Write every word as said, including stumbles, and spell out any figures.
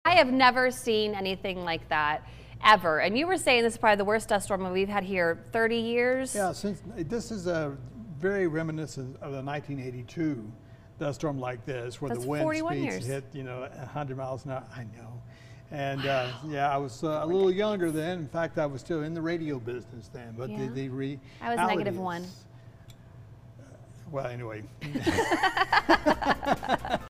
I have never seen anything like that ever. And you were saying this is probably the worst dust storm we've had here thirty years. Yeah, since this is a very reminiscent of the nineteen eighty-two dust storm like this, where That's the wind forty-one speeds years. hit, you know, one hundred miles an hour. I know. And uh, yeah, I was uh, a little younger then. In fact, I was still in the radio business then. But Yeah. the, the reality I was negative is- one. Well, anyway.